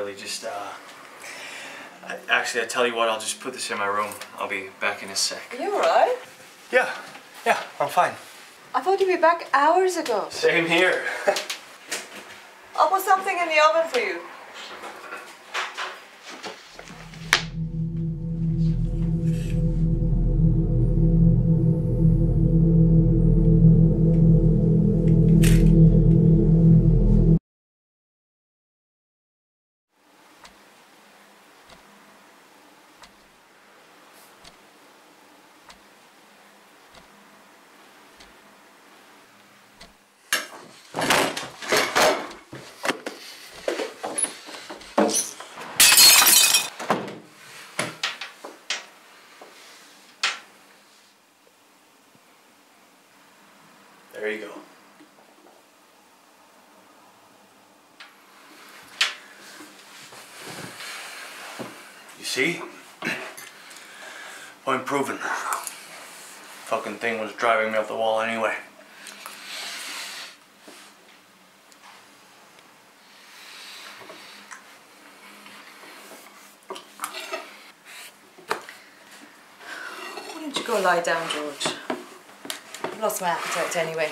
really. Just, actually, I tell you what, I'll just put this in my room. I'll be back in a sec. Are you alright? Yeah, I'm fine. I thought you'd be back hours ago. Same here. I'll put something in the oven for you. There you go. You see? Point proven. Fucking thing was driving me up the wall anyway. Why don't you go lie down, George? I've lost my appetite anyway.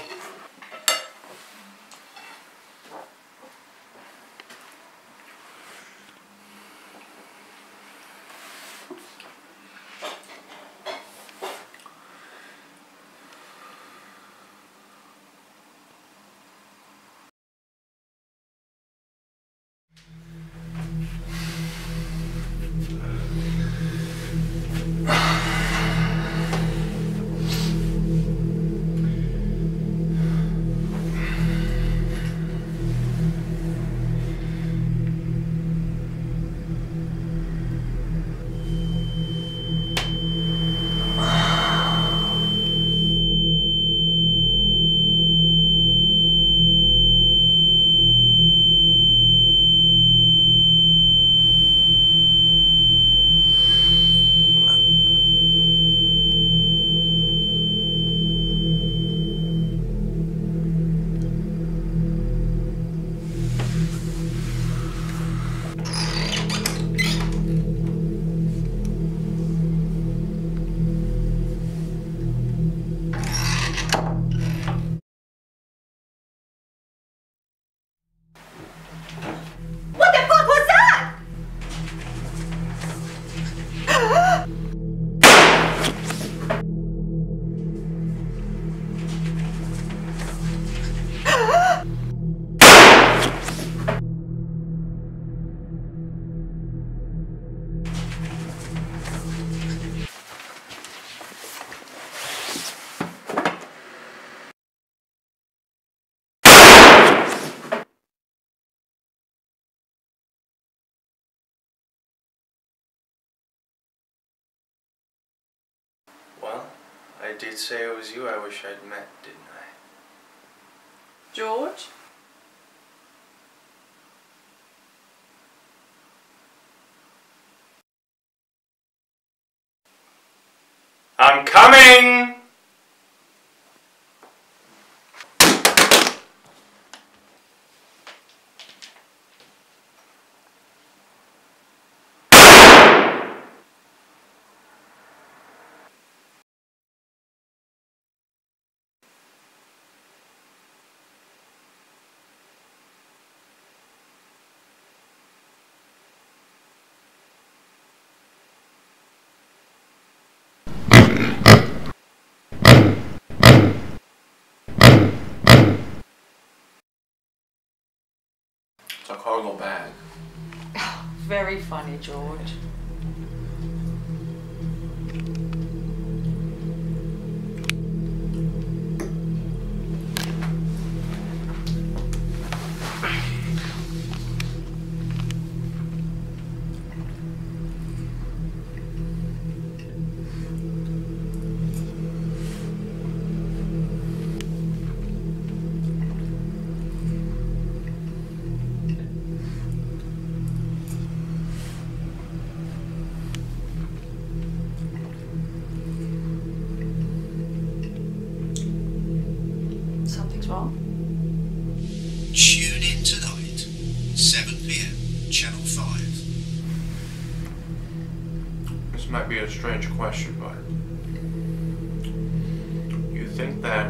Well, I did say it was you I wish I'd met, didn't I? George? I'm coming! It's a cargo bag. Very funny, George. Something's wrong? Tune in tonight, 7 PM, Channel 5. might be a strange question, but you think that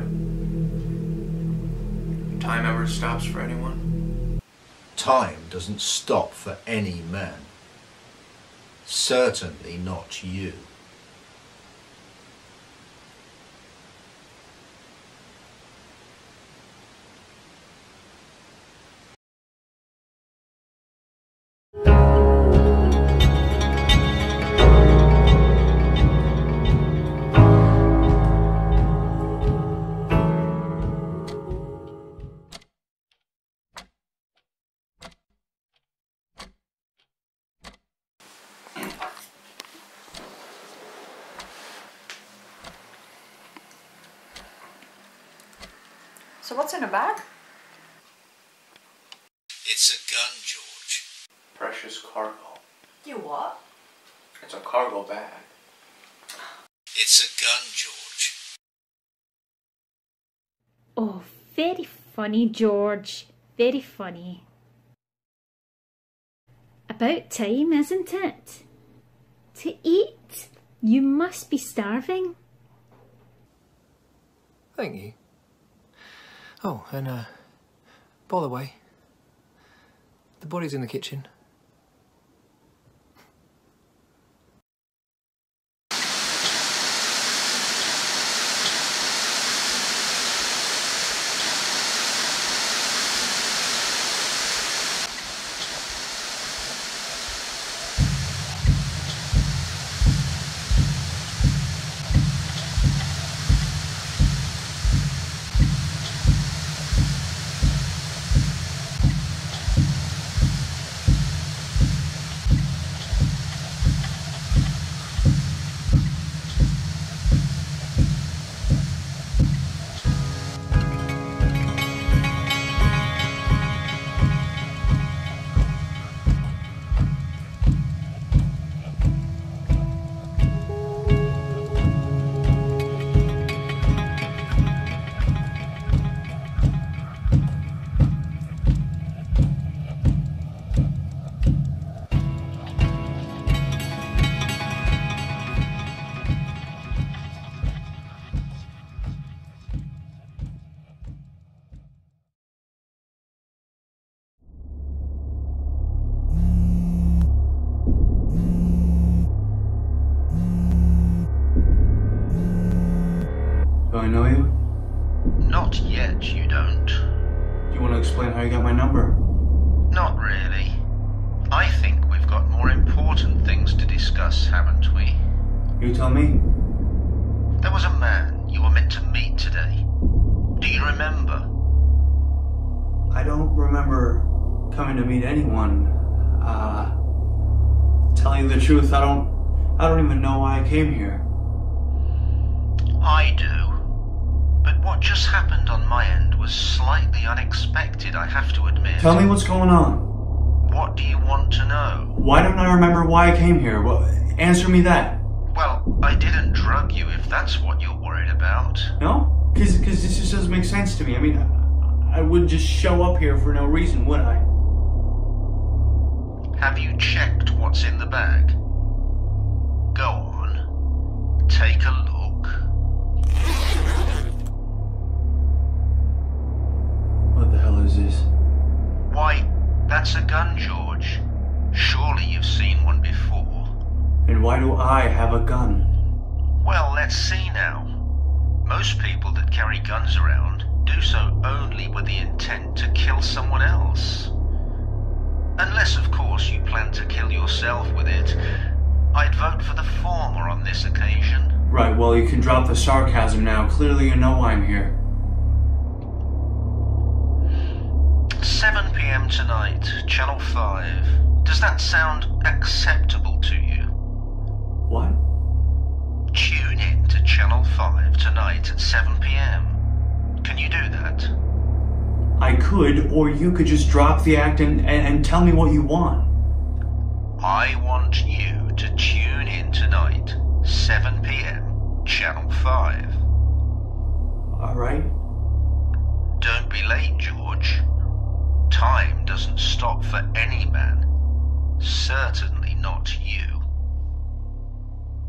time ever stops for anyone? Time doesn't stop for any man. Certainly not you. So what's in a bag? It's a gun, George. Precious cargo. You what? It's a cargo bag. It's a gun, George. Oh, very funny, George. Very funny. About time, isn't it? To eat? You must be starving. Thank you. Oh, and by the way, the body's in the kitchen. Do I know you? Not yet, you don't. Do you want to explain how you got my number? Not really. I think we've got more important things to discuss, haven't we? You tell me. There was a man you were meant to meet today. Do you remember? I don't remember coming to meet anyone. Telling you the truth, I don't even know why I came here. I do. But what just happened on my end was slightly unexpected, I have to admit. Tell me what's going on. What do you want to know? Why don't I remember why I came here? Well, answer me that. Well, I didn't drug you if that's what you're worried about. No? Because this just doesn't make sense to me. I mean, I wouldn't just show up here for no reason, would I? Have you checked what's in the bag? Go on. Take a look. What the hell is this? Why, that's a gun, George. Surely you've seen one before. And why do I have a gun? Well, let's see now. Most people that carry guns around do so only with the intent to kill someone else. Unless, of course, you plan to kill yourself with it. I'd vote for the former on this occasion. Right, well, you can drop the sarcasm now. Clearly you know I'm here. 7 p.m. tonight, Channel 5. Does that sound acceptable to you? What? Tune in to Channel 5 tonight at 7 p.m. Can you do that? I could, or you could just drop the act and tell me what you want. I want you to tune in tonight, 7 p.m, Channel 5. Alright. Don't be late, George. Time doesn't stop for any man. Certainly not you.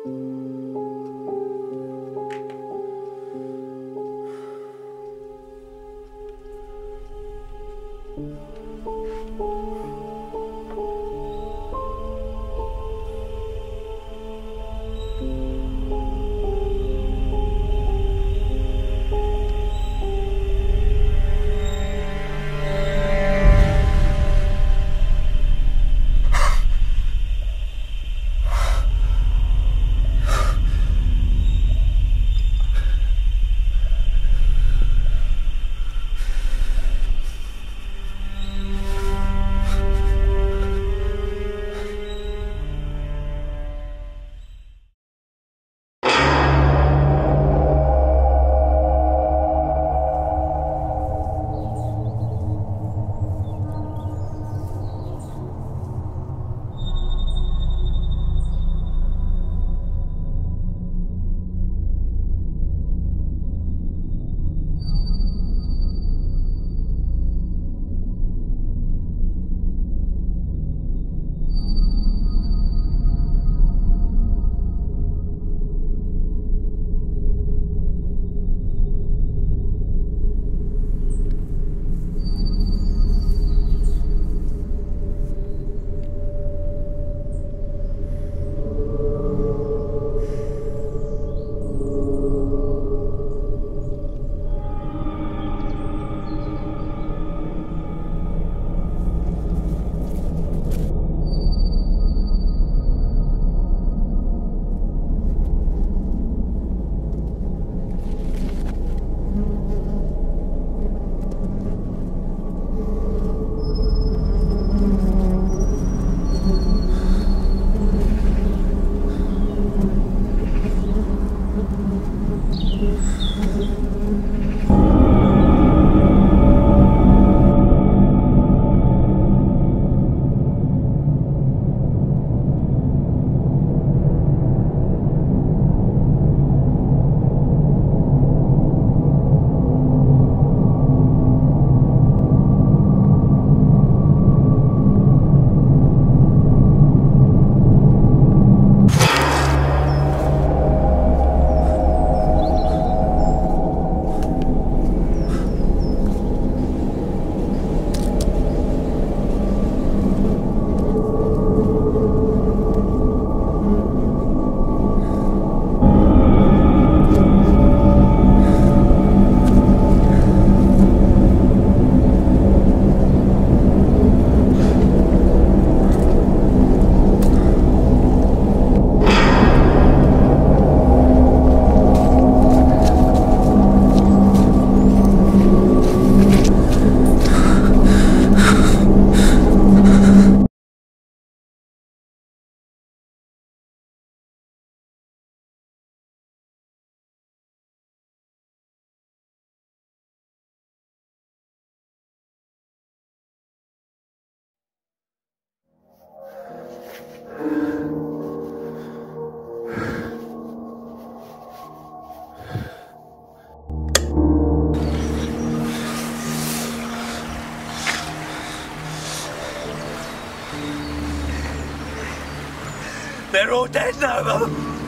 They're all dead now, though.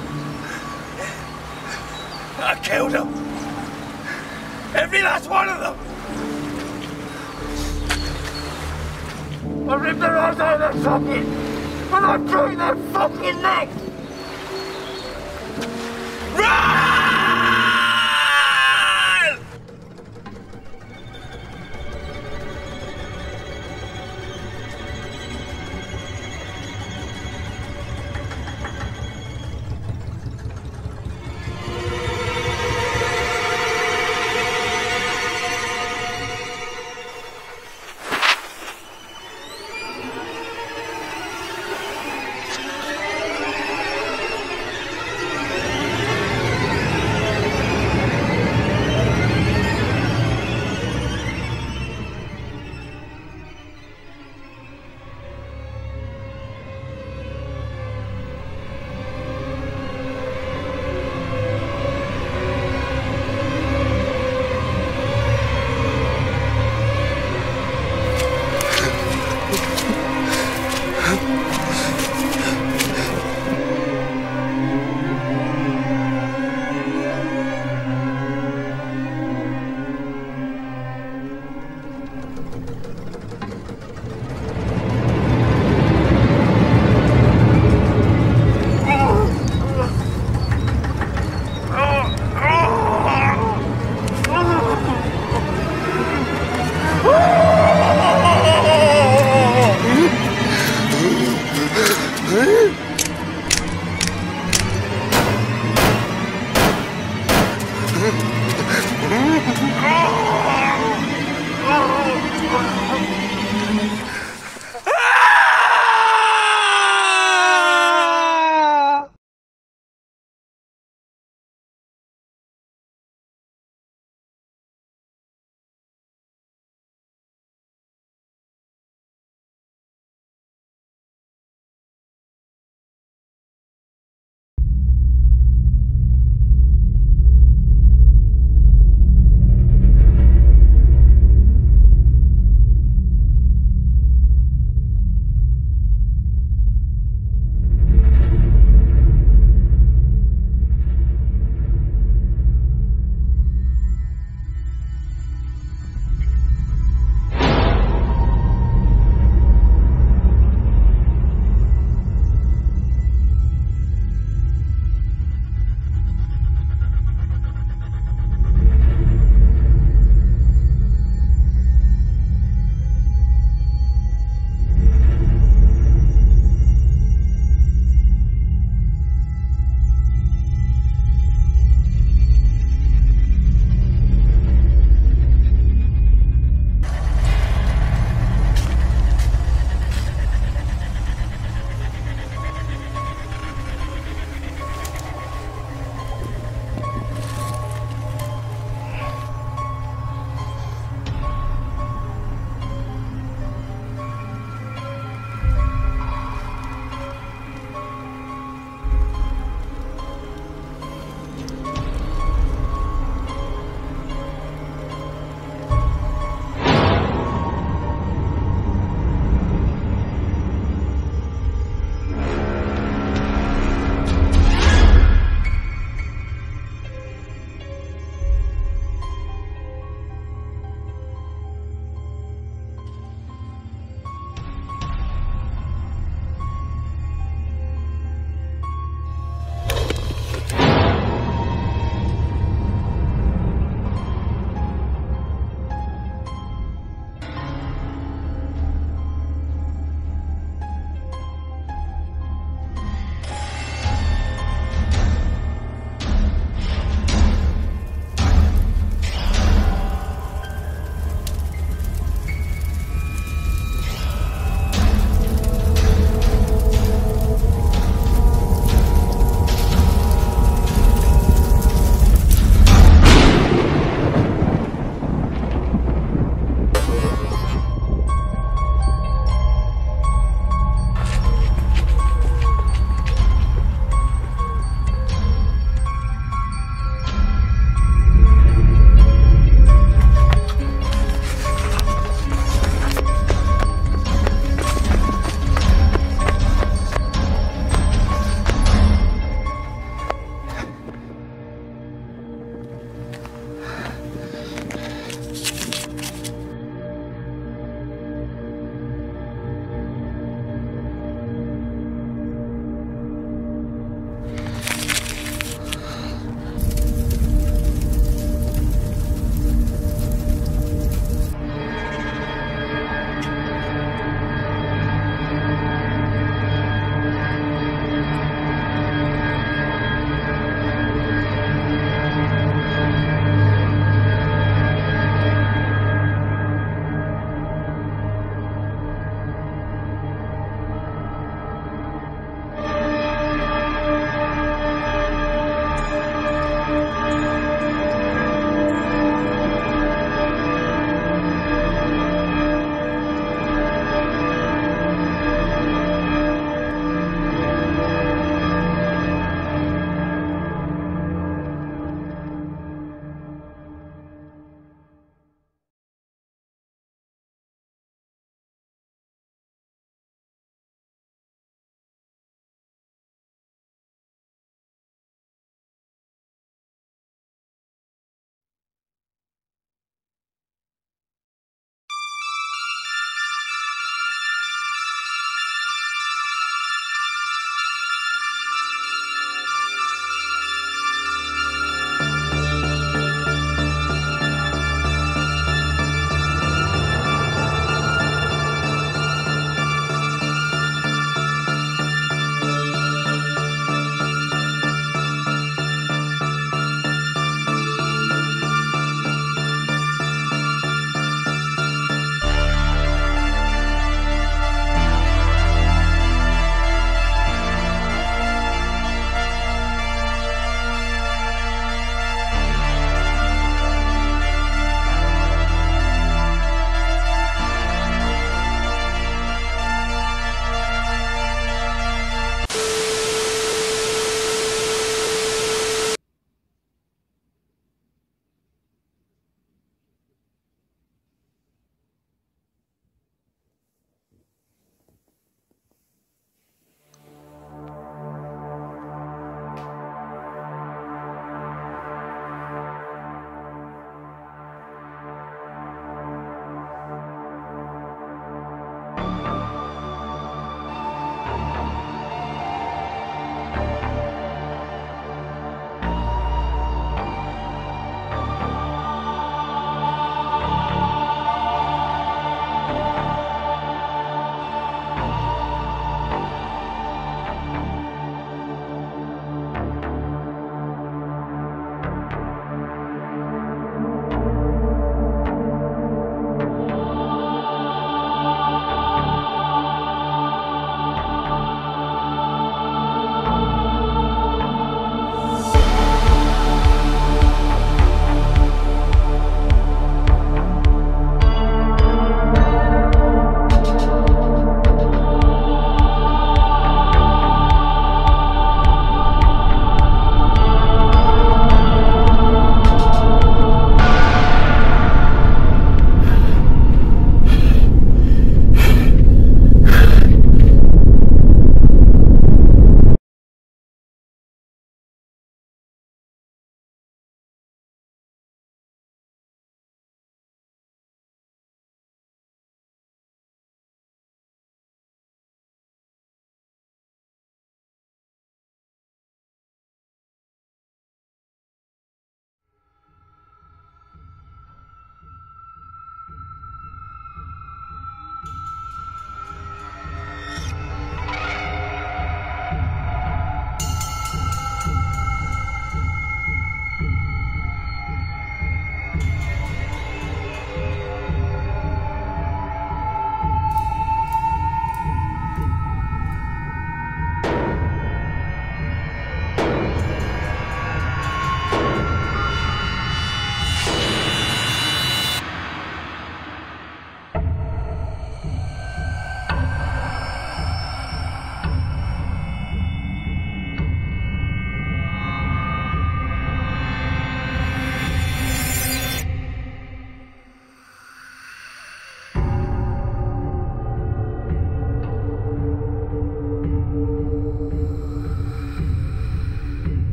I killed them. Every last one of them. I ripped their eyes out of their sockets, and I broke their fucking necks. Run!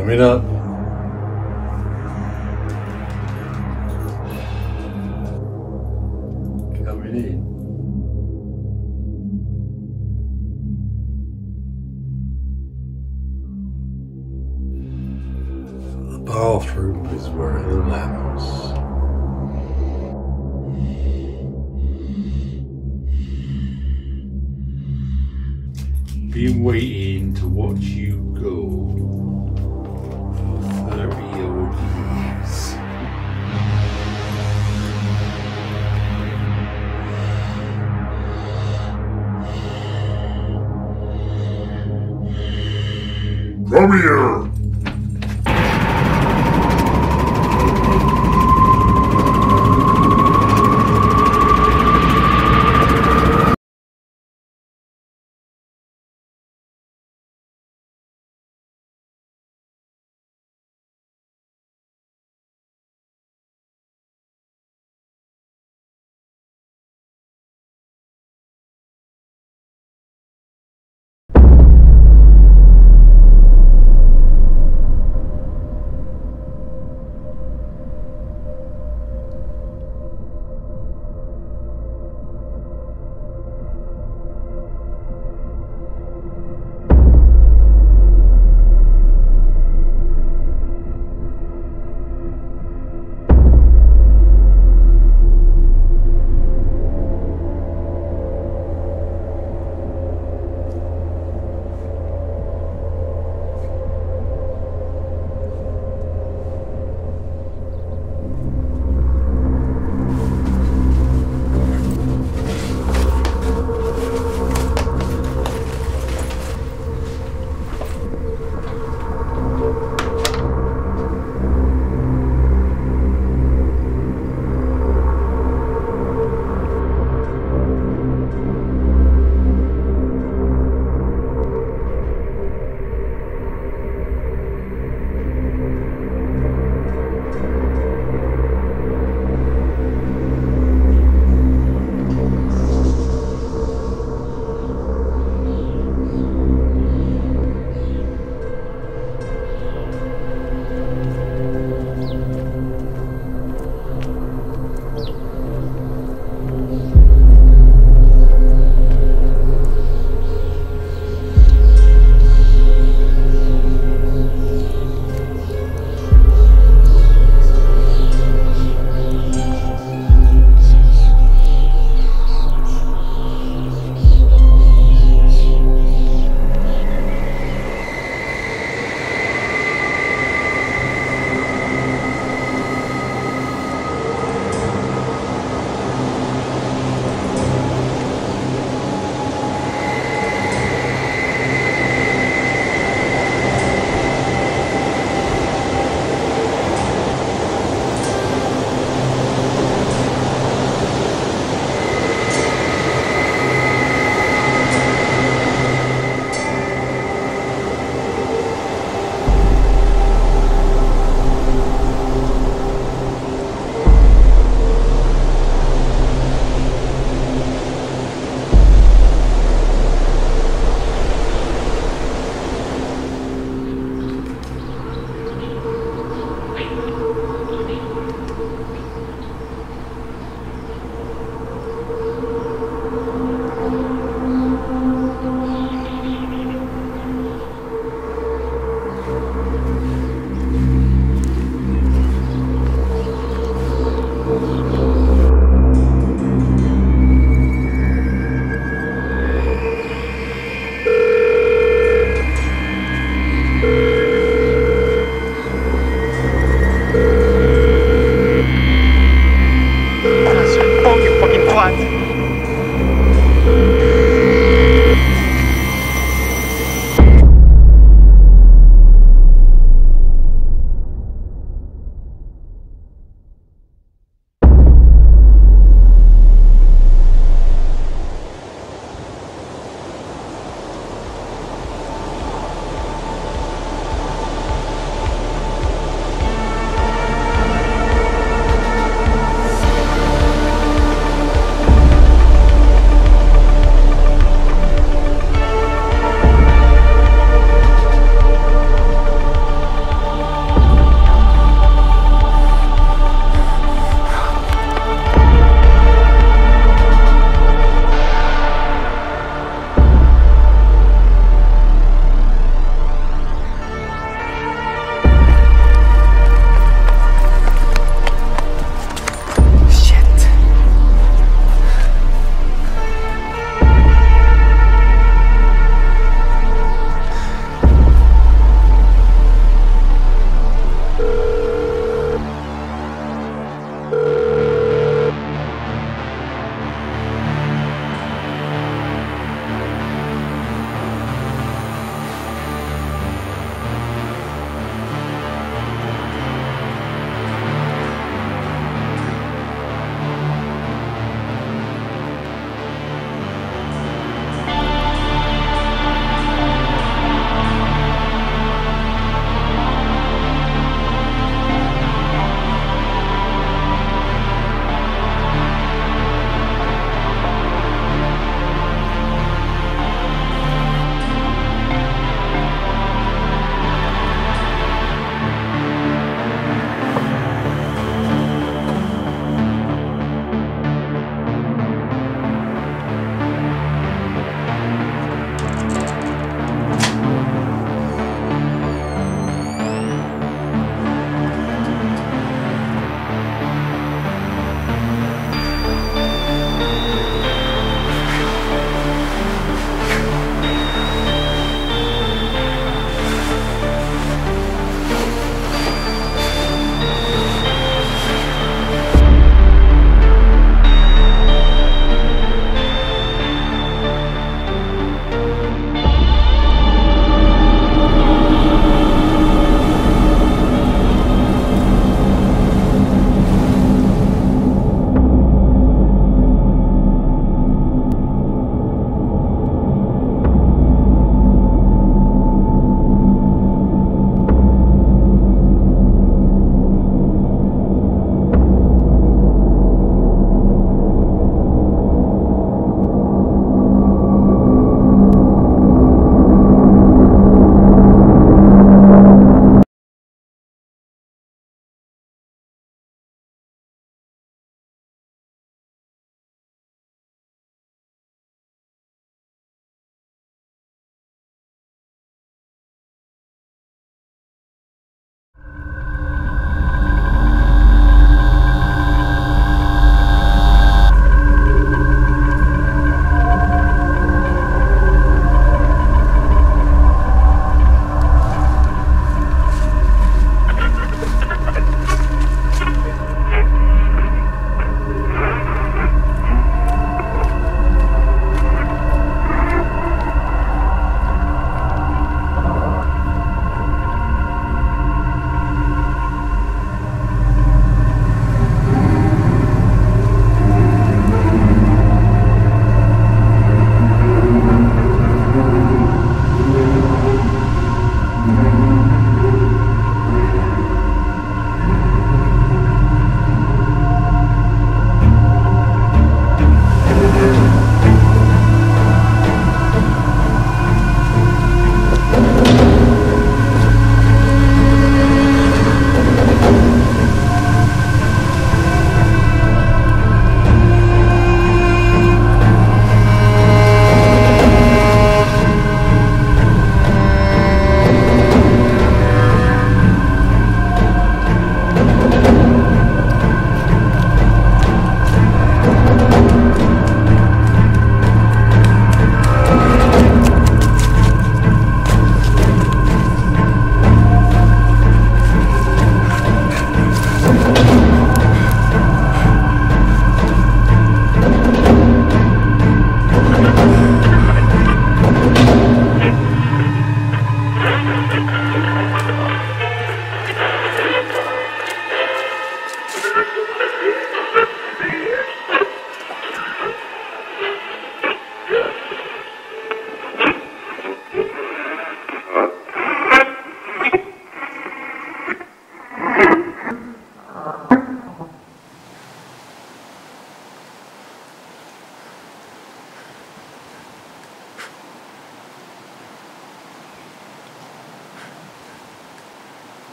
Coming up. Coming in. The bathroom is where it all happens. Been waiting to watch you go for 30 odd years. Come here!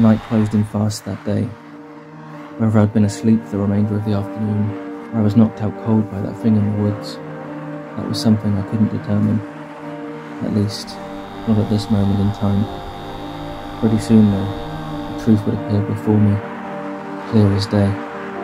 The night closed in fast that day. Whether I'd been asleep for the remainder of the afternoon, or I was knocked out cold by that thing in the woods, that was something I couldn't determine. At least, not at this moment in time. Pretty soon, though, the truth would appear before me, clear as day.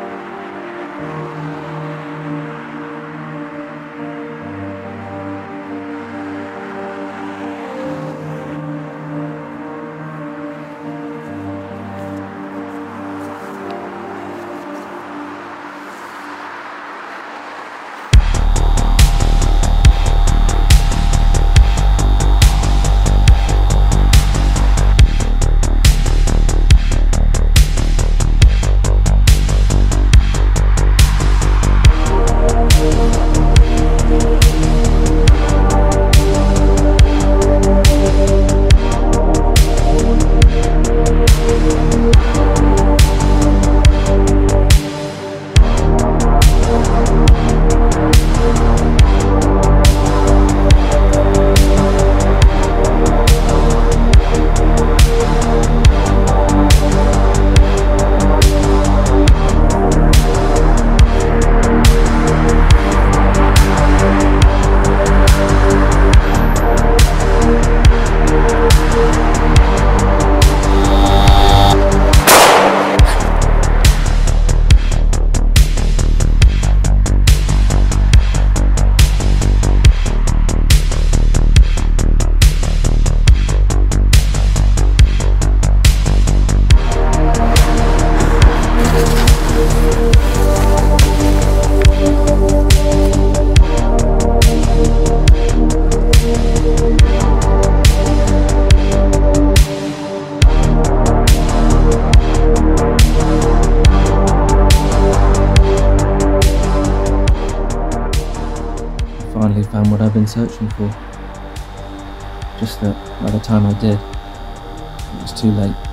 Finally found what I've been searching for. Just that by the time I did, it was too late.